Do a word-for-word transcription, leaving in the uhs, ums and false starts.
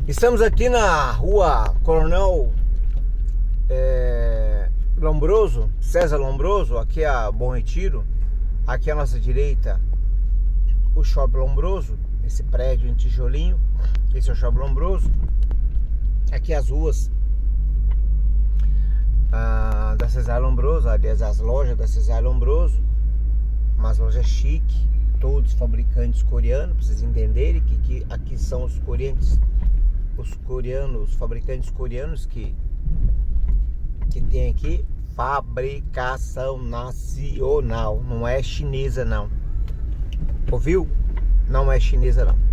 Estamos aqui na rua Coronel é, Lombroso, César Lombroso. Aqui é a Bom Retiro. Aqui à nossa direita o Shopping Lombroso, esse prédio em tijolinho. Esse é o Shopping Lombroso. Aqui as ruas ah, da César Lombroso, aliás, as lojas da César Lombroso, umas lojas chique, todos fabricantes coreanos, pra vocês entenderem que, que aqui são os coreanos, os coreanos, os fabricantes coreanos que que tem aqui fabricação nacional, não é chinesa não. Ouviu? Não é chinesa não.